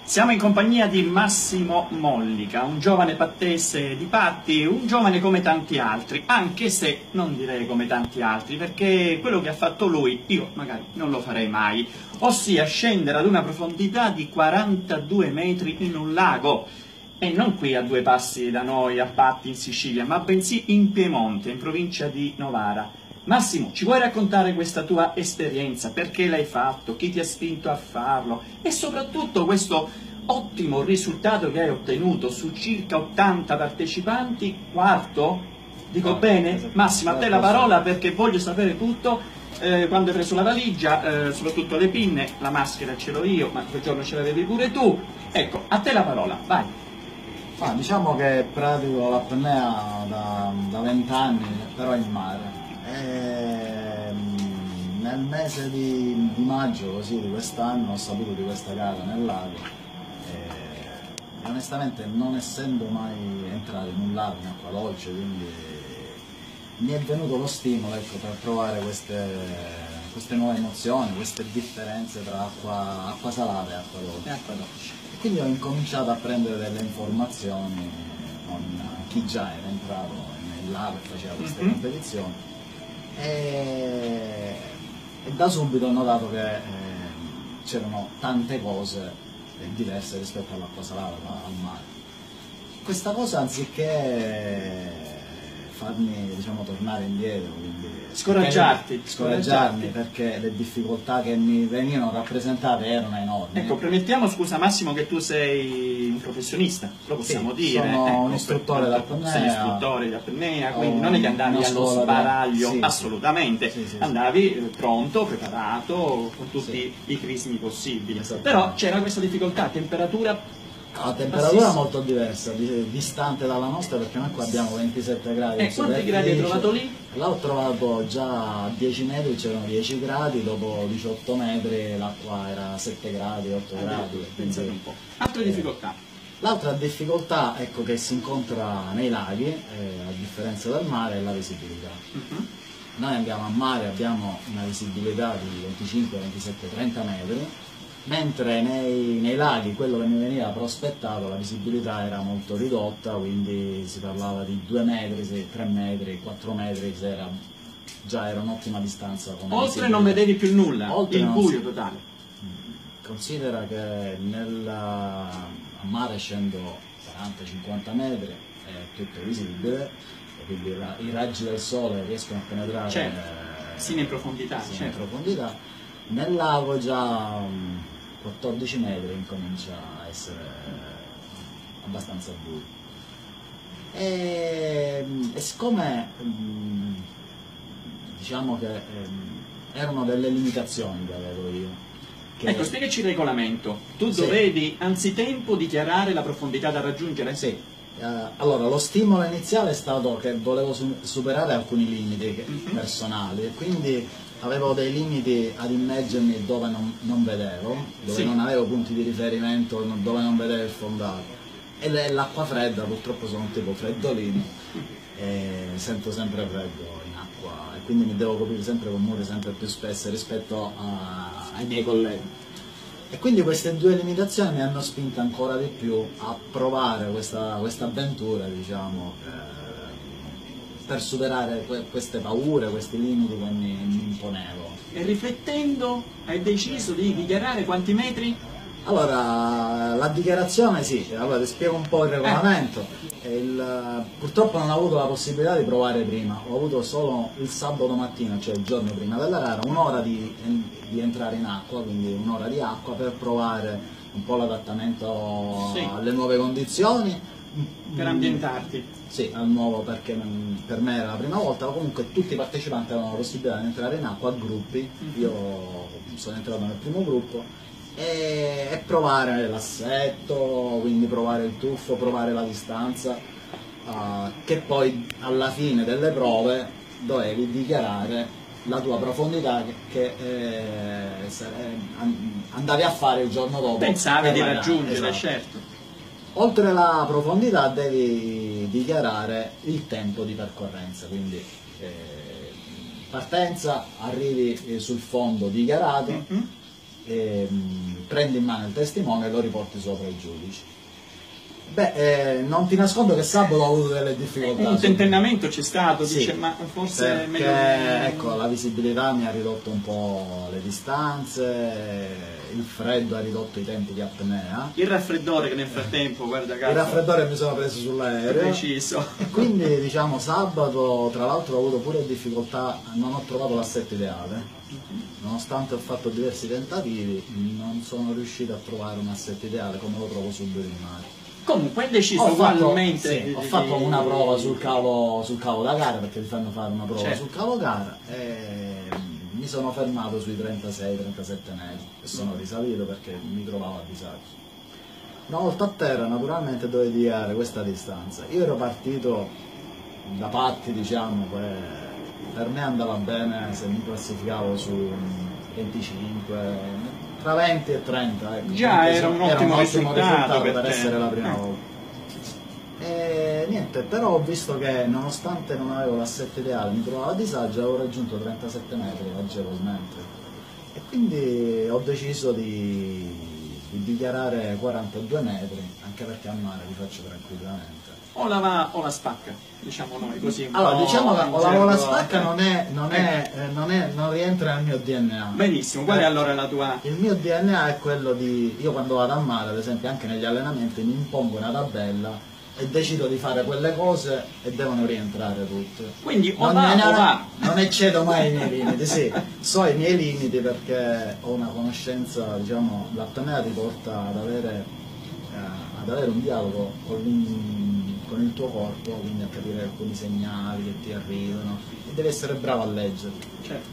Siamo in compagnia di Massimo Mollica, un giovane pattese di Patti, un giovane come tanti altri, anche se non direi come tanti altri, perché quello che ha fatto lui, io magari non lo farei mai, ossia scendere ad una profondità di 42 metri in un lago, e non qui a due passi da noi, a Patti in Sicilia, ma bensì in Piemonte, in provincia di Novara. Massimo, ci vuoi raccontare questa tua esperienza? Perché l'hai fatto? Chi ti ha spinto a farlo? E soprattutto questo ottimo risultato che hai ottenuto su circa 80 partecipanti, quarto? Dico bene? Massimo, a te la parola perché voglio sapere tutto. Quando hai preso la valigia, soprattutto le pinne, la maschera ce l'ho io, ma quel giorno ce l'avevi pure tu. Ecco, a te la parola, vai. Diciamo che pratico l'apnea da 20 anni, però in mare. Nel mese di maggio così, di quest'anno ho saputo di questa gara nel lago e onestamente, non essendo mai entrato in un lago in acqua dolce, quindi mi è venuto lo stimolo, ecco, per provare queste nuove emozioni, queste differenze tra acqua salata e acqua dolce. E quindi ho incominciato a prendere delle informazioni con chi già era entrato nel lago e faceva queste competizioni. E da subito ho notato che c'erano tante cose diverse rispetto all'acqua salata, al mare. Questa cosa, anziché farmi, diciamo, tornare indietro, quindi scoraggiarmi perché le difficoltà che mi venivano rappresentate erano enormi. Ecco, premettiamo, scusa Massimo, che tu sei un professionista, lo possiamo dire. Sono un istruttore d'apnea. Sei istruttore di apnea, quindi non è che andavi allo sbaraglio, assolutamente. Andavi pronto, preparato, con tutti i crismi possibili. Però c'era questa difficoltà, temperatura. La temperatura è molto diversa, distante dalla nostra, perché noi qua abbiamo 27 gradi. E quanti gradi hai trovato lì? Là ho trovato già a 10 metri, c'erano 10 gradi, dopo 18 metri l'acqua era 7 gradi, 8 gradi. Pensate un po'. Altre difficoltà? L'altra difficoltà, ecco, che si incontra nei laghi, a differenza del mare, è la visibilità. Noi andiamo a mare, abbiamo una visibilità di 25, 27, 30 metri, mentre nei laghi, quello che mi veniva prospettato, la visibilità era molto ridotta, quindi si parlava di 2 metri, 3 metri, 4 metri, già era un'ottima distanza. Oltre non vedevi più nulla, il buio totale. Considera che a mare scendo 40-50 metri, è tutto visibile, e quindi i raggi del sole riescono a penetrare sino in profondità. In profondità. Nel lago già 14 metri incomincia a essere abbastanza buio. E siccome diciamo che erano delle limitazioni che avevo io. Ecco, spiegaci il regolamento. Tu dovevi anzitempo dichiarare la profondità da raggiungere? Sì. Allora, lo stimolo iniziale è stato che volevo superare alcuni limiti personali, e quindi avevo dei limiti ad immergermi dove non vedevo, dove non avevo punti di riferimento, dove non vedevo il fondato. E l'acqua fredda, purtroppo sono un tipo freddolino e sento sempre freddo in acqua, e quindi mi devo coprire sempre con mure sempre più spesse rispetto ai miei colleghi. E quindi queste due limitazioni mi hanno spinto ancora di più a provare questa avventura, diciamo, per superare queste paure, questi limiti che mi imponevo. E riflettendo hai deciso di dichiarare quanti metri? Allora, la dichiarazione allora ti spiego un po' il regolamento. Purtroppo non ho avuto la possibilità di provare prima, ho avuto solo il sabato mattina, cioè il giorno prima della gara, un'ora di entrare in acqua, quindi un'ora di acqua per provare un po' l'adattamento alle nuove condizioni. Per ambientarti? Sì, al nuovo, perché per me era la prima volta, ma comunque tutti i partecipanti avevano la possibilità di entrare in acqua a gruppi. Io sono entrato nel primo gruppo e provare l'assetto, quindi provare il tuffo, provare la distanza, che poi alla fine delle prove dovevi dichiarare la tua profondità che andavi a fare il giorno dopo. Pensavi di raggiungere, certo. Oltre la profondità devi dichiarare il tempo di percorrenza, quindi partenza, arrivi sul fondo dichiarato, prendi in mano il testimone e lo riporti sopra i giudici. Beh, non ti nascondo che sabato ho avuto delle difficoltà. Un tentennamento c'è stato, sì, dice, ma forse è meglio perché ecco, la visibilità mi ha ridotto un po' le distanze, il freddo ha ridotto i tempi di apnea. Il raffreddore che nel frattempo, guarda caso. Il raffreddore mi sono preso sull'aereo. Preciso. E quindi diciamo sabato, tra l'altro ho avuto pure difficoltà, non ho trovato l'assetto ideale. Nonostante ho fatto diversi tentativi, non sono riuscito a trovare un assetto ideale come lo trovo sul Due di Mare. Comunque hai deciso ugualmente. Ho fatto una prova sul cavo da gara, perché ti fanno fare una prova certo. sul cavo gara, e mi sono fermato sui 36-37 metri e sono risalito perché mi trovavo a disagio. Una volta a terra naturalmente dovevo dichiarare questa distanza. Io ero partito da patti, diciamo, per me andava bene se mi classificavo su 25, tra 20 e 30, ecco. Già era un ottimo risultato per essere la prima volta. E niente, però ho visto che nonostante non avevo l'assetto ideale, mi trovavo a disagio, avevo raggiunto 37 metri agevolmente. E quindi ho deciso di dichiarare 42 metri, anche perché a mare li faccio tranquillamente. O la va o la spacca, diciamo noi così. Allora, diciamo che o la spacca non rientra nel mio DNA. Benissimo, qual è allora la tua? Il mio DNA è quello di, io quando vado a mare, ad esempio anche negli allenamenti, mi impongo una tabella e decido di fare quelle cose e devono rientrare tutte. Quindi o va. Non eccedo mai i miei limiti, sì, so i miei limiti perché ho una conoscenza, diciamo, l'apnea ti porta ad avere un dialogo con il tuo corpo, quindi a capire alcuni segnali che ti arrivano e devi essere bravo a leggerli. Certo.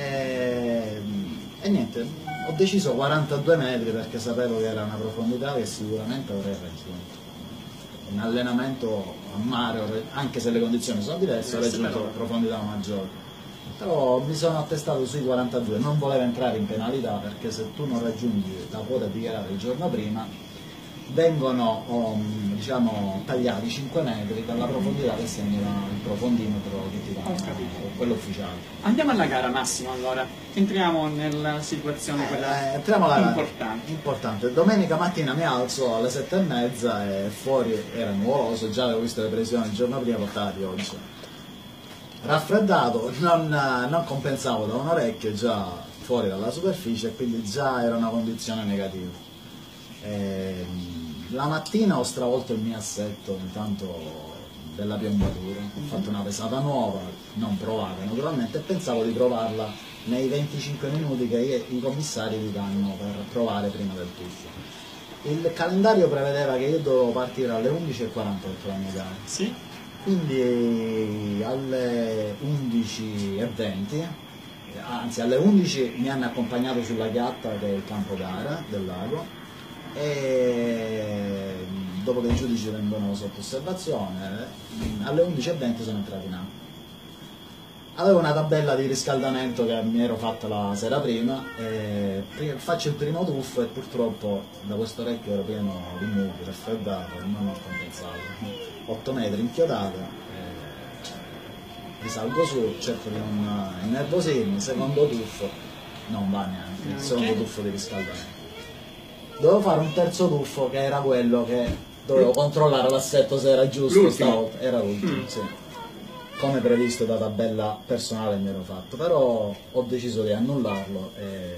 E niente, ho deciso 42 metri perché sapevo che era una profondità che sicuramente avrei raggiunto. In allenamento a mare, anche se le condizioni sono diverse, ho raggiunto profondità maggiori. Però mi sono attestato sui 42, non volevo entrare in penalità perché se tu non raggiungi la quota dichiarata il giorno prima vengono diciamo, tagliati 5 metri dalla profondità che segna il profondimetro che ti dà, quello ufficiale. Andiamo alla gara, Massimo, allora. Entriamo nella situazione quella importante. Domenica mattina mi alzo alle 7:30 e fuori era nuvoloso, già avevo visto le previsioni il giorno prima portate oggi. Raffreddato, non compensavo da un orecchio già fuori dalla superficie e quindi già era una condizione negativa. La mattina ho stravolto il mio assetto intanto della piombatura, ho fatto una pesata nuova, non provata naturalmente, e pensavo di provarla nei 25 minuti che i commissari vi danno per provare prima del tuffo. Il calendario prevedeva che io dovevo partire alle 11:48 la mia gara, sì. Quindi alle 11:20, anzi alle 11 mi hanno accompagnato sulla chiatta che è il campo gara del lago, e dopo che i giudici vengono sotto osservazione alle 11:20 sono entrato in acqua. Avevo una tabella di riscaldamento che mi ero fatta la sera prima e faccio il primo tuffo e purtroppo da questo orecchio ero pieno di mucchi, raffreddato, non ho compensato. 8 metri inchiodato, risalgo su, cerco di non innervosirmi, secondo tuffo non va neanche, il secondo tuffo di riscaldamento. Dovevo fare un terzo tuffo che era quello che dovevo controllare l'assetto se era giusto stavolta. Era l'ultimo, sì. Come previsto da tabella personale mi ero fatto, però ho deciso di annullarlo e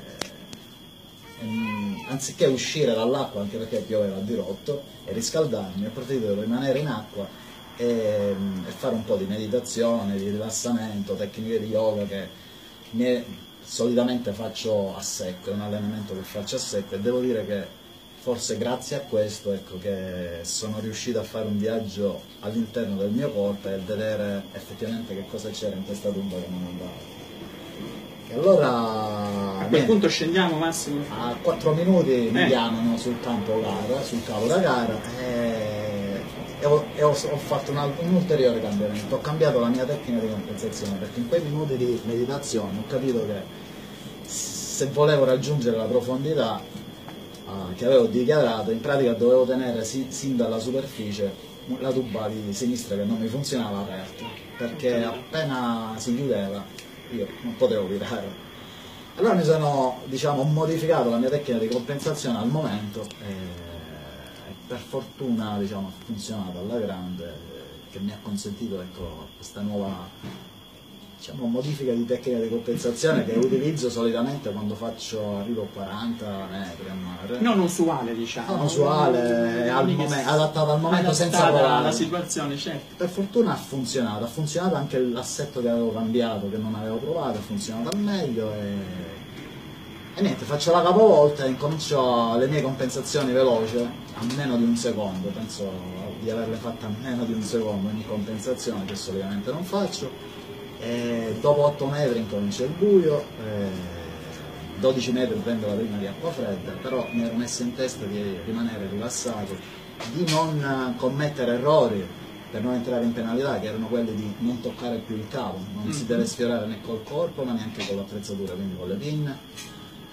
anziché uscire dall'acqua, anche perché pioveva a dirotto, e riscaldarmi, ho preferito rimanere in acqua e fare un po' di meditazione, di rilassamento, tecniche di yoga che solitamente faccio a secco, è un allenamento che faccio a secco e devo dire che forse grazie a questo ecco, che sono riuscito a fare un viaggio all'interno del mio corpo e vedere effettivamente che cosa c'era in questa tuba che non andava. E allora a quel punto scendiamo, Massimo? A 4 minuti mi chiamano sul campo gara, sul cavo da gara e ho fatto un ulteriore cambiamento, ho cambiato la mia tecnica di compensazione perché in quei minuti di meditazione ho capito che se volevo raggiungere la profondità che avevo dichiarato, in pratica dovevo tenere sin dalla superficie la tuba di sinistra che non mi funzionava aperta, perché appena si chiudeva io non potevo virare. Allora mi sono, diciamo, modificato la mia tecnica di compensazione al momento e per fortuna, diciamo, ha funzionato alla grande, che mi ha consentito, ecco, questa nuova, diciamo, modifica di tecnica di compensazione che utilizzo solitamente quando arrivo a 40 metri a mare. Non usuale, diciamo. Non usuale, adattato al momento, senza provare. Alla situazione, certo. Per fortuna ha funzionato anche l'assetto che avevo cambiato, che non avevo provato, ha funzionato al meglio e niente, faccio la capovolta e incomincio le mie compensazioni veloci, a meno di un secondo, penso di averle fatte a meno di un secondo ogni compensazione, che solitamente non faccio, e dopo 8 metri incomincia il buio, 12 metri prendo la prima di acqua fredda, però mi ero messo in testa di rimanere rilassato, di non commettere errori per non entrare in penalità, che erano quelli di non toccare più il cavo, non si deve sfiorare né col corpo ma neanche con l'attrezzatura, quindi con le pinne.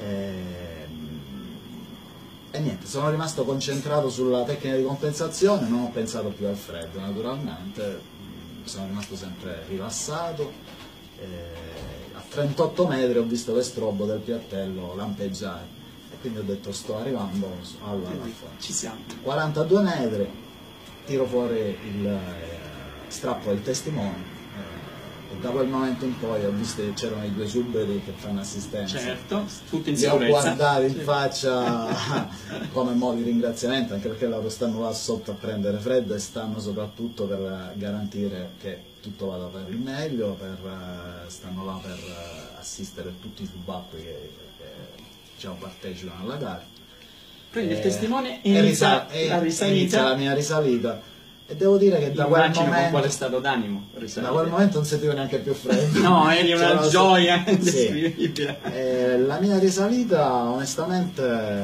E niente, sono rimasto concentrato sulla tecnica di compensazione, non ho pensato più al freddo naturalmente, sono rimasto sempre rilassato. A 38 metri ho visto l'estrobo del piattello lampeggiare e quindi ho detto sto arrivando ci siamo. 42 metri, tiro fuori il strappo del testimone. E da quel momento in poi ho visto che c'erano i due subberi che fanno assistenza. Certo, tutti in li ho sicurezza. guardati in faccia come modo di ringraziamento, anche perché loro stanno là sotto a prendere freddo e stanno soprattutto per garantire che tutto vada per il meglio, stanno là per assistere tutti i subacquei che diciamo, partecipano alla gara. Prendi il testimone e inizia la mia risalita. E devo dire che da quel momento, con quale stato d'animo da quel momento non sentivo neanche più freddo. No, eri una gioia indescrivibile. Sì. La mia risalita onestamente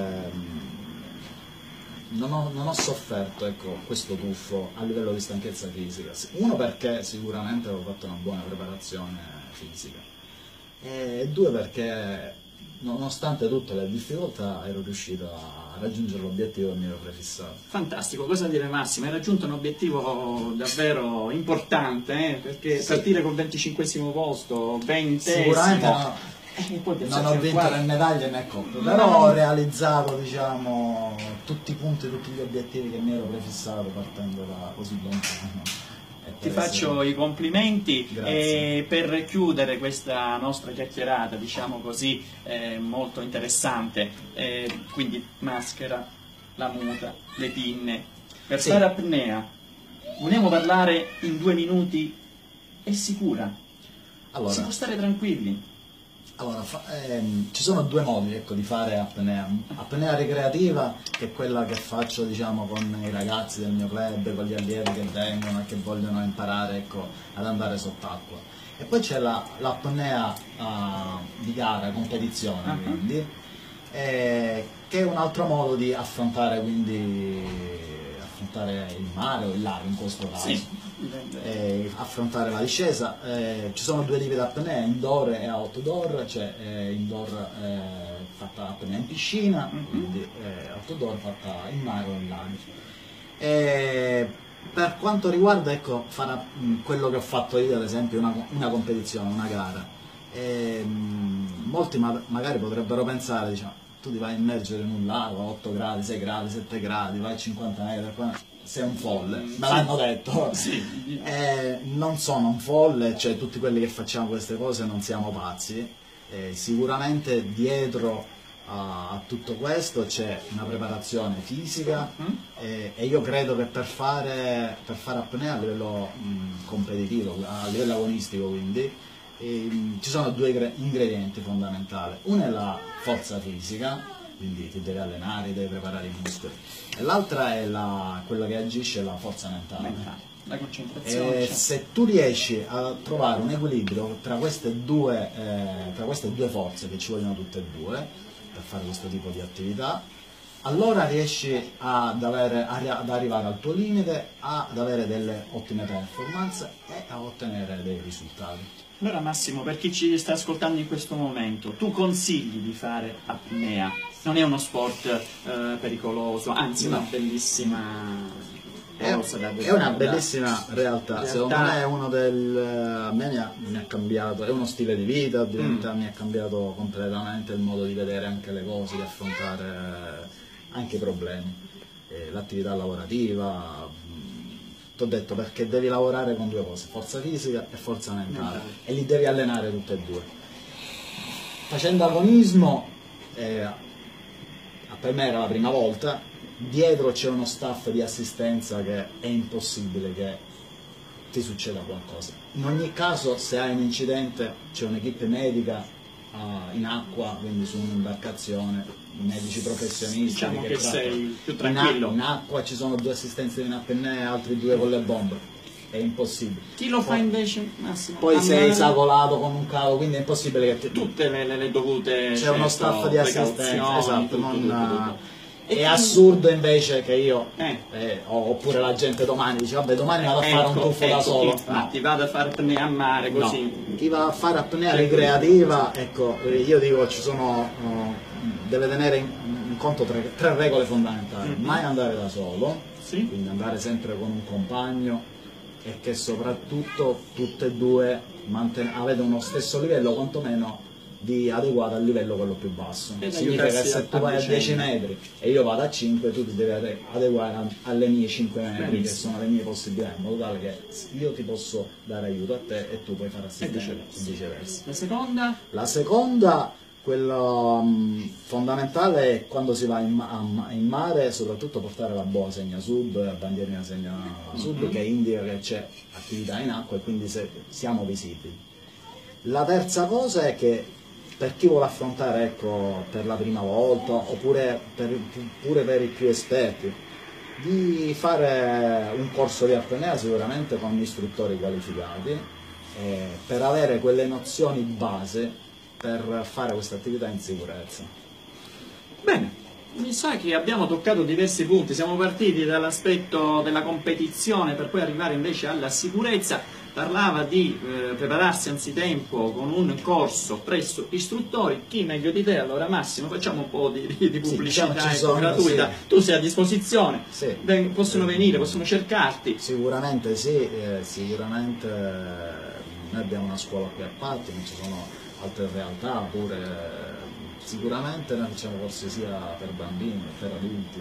non ho sofferto, ecco, questo tuffo a livello di stanchezza fisica. Uno, perché sicuramente avevo fatto una buona preparazione fisica, e due, perché nonostante tutte le difficoltà ero riuscito a raggiungere l'obiettivo che mi ero prefissato. Fantastico, cosa dire Massimo? Hai raggiunto un obiettivo davvero importante, perché sì, partire col 25° posto, 20°. Sicuramente non ho vinto né medaglie né coppe, però ho realizzato, diciamo, tutti i punti, tutti gli obiettivi che mi ero prefissato partendo da così lontano. Ti faccio i complimenti e per chiudere questa nostra chiacchierata, diciamo così, molto interessante, quindi maschera, la muta, le pinne, per fare apnea, vogliamo parlare in 2 minuti, è sicura? Allora, si può stare tranquilli? Allora, ci sono 2 modi, ecco, di fare apnea. Apnea ricreativa, che è quella che faccio, diciamo, con i ragazzi del mio club, con gli allievi che vengono e che vogliono imparare, ecco, ad andare sott'acqua. E poi c'è l'apnea di gara, competizione, quindi, che è un altro modo di affrontare, il mare o il lago in questo caso. Sì. Affrontare la discesa. Ci sono 2 tipi di apnea, indoor e outdoor. C'è indoor fatta apnea in piscina, quindi outdoor fatta in mare o in laghi. Per quanto riguarda, ecco, quello che ho fatto io, ad esempio, una competizione, una gara, molti magari potrebbero pensare, diciamo, tu ti vai a immergere in un lago a 8 gradi, 6 gradi, 7 gradi, vai a 50 metri, sei un folle, me l'hanno detto. Sì. Non sono un folle, cioè tutti quelli che facciamo queste cose non siamo pazzi. Sicuramente dietro a tutto questo c'è una preparazione fisica e io credo che per fare apnea a livello competitivo, a livello agonistico, quindi ci sono 2 ingredienti fondamentali. Uno è la forza fisica, quindi ti devi allenare, devi preparare i muscoli, e l'altra è quella che agisce, la forza mentale. La concentrazione. Se tu riesci a trovare un equilibrio tra queste due forze, che ci vogliono tutte e 2 per fare questo tipo di attività, allora riesci ad arrivare al tuo limite, ad avere delle ottime performance e a ottenere dei risultati. Allora Massimo, per chi ci sta ascoltando in questo momento, tu consigli di fare apnea? Non è uno sport pericoloso, anzi, no, una bellissima È una bellissima realtà, secondo me è uno a me mi ha cambiato, è uno stile di vita, mi ha cambiato completamente il modo di vedere anche le cose, di affrontare anche i problemi, l'attività lavorativa, ti ho detto, perché devi lavorare con due cose, forza fisica e forza mentale, e li devi allenare tutte e due. Facendo agonismo, per me era la prima volta. Dietro c'è uno staff di assistenza che è impossibile che ti succeda qualcosa. In ogni caso, se hai un incidente, c'è un'equipe medica in acqua, quindi su un'imbarcazione, medici professionisti. Diciamo che sei più tranquillo. In acqua ci sono 2 assistenti in apnea e altri 2 con le bombe. È impossibile. Chi lo fa invece, Massimo? Poi sei esagolato con un cavo, quindi è impossibile che tutte le dovute. C'è uno staff di assistenza, esatto, tutto. È assurdo invece che io, oppure la gente domani dice vabbè domani vado a fare un tuffo da solo. Infatti vado a fare apnea a mare così. No. Chi va a fare apnea ricreativa, ecco, io dico deve tenere in conto 3 regole fondamentali. Mai andare da solo, quindi andare sempre con un compagno, e che soprattutto tutte e due avete uno stesso livello, quantomeno adeguato al livello quello più basso. Significa che se tu vai a 10 metri e io vado a 5, tu ti devi adeguare alle mie 5 metri, che sono le mie possibilità, in modo tale che io ti posso dare aiuto a te e tu puoi fare assistenza e viceversa. La seconda? La seconda, quella fondamentale, è quando si va in mare, soprattutto portare la boa segna sub, la bandierina segna sub, che indica che c'è attività in acqua e quindi siamo visibili. La terza cosa è che per chi vuole affrontare, ecco, per la prima volta, oppure pure per i più esperti, di fare un corso di apnea sicuramente con istruttori qualificati, per avere quelle nozioni base per fare questa attività in sicurezza. Bene, mi sa che abbiamo toccato diversi punti, siamo partiti dall'aspetto della competizione per poi arrivare invece alla sicurezza. Parlava di prepararsi anzitempo con un corso presso istruttori. Chi meglio di te? Allora Massimo, facciamo un po' di pubblicità gratuita. Tu sei a disposizione, possono venire, possono cercarti. Sicuramente sì, sicuramente noi abbiamo una scuola qui a Patti, ma ci sono altre realtà pure. Sicuramente noi facciamo corsi sia per bambini che per adulti.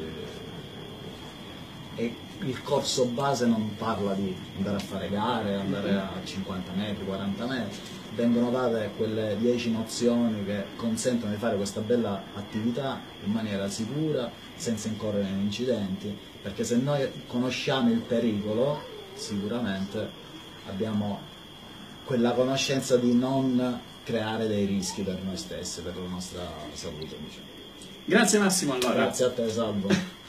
E il corso base non parla di andare a fare gare, andare a 50 metri, 40 metri, vengono date quelle 10 nozioni che consentono di fare questa bella attività in maniera sicura, senza incorrere in incidenti, perché se noi conosciamo il pericolo, sicuramente abbiamo quella conoscenza di non creare dei rischi per noi stessi, per la nostra salute. Grazie Massimo allora. Grazie a te Salvo.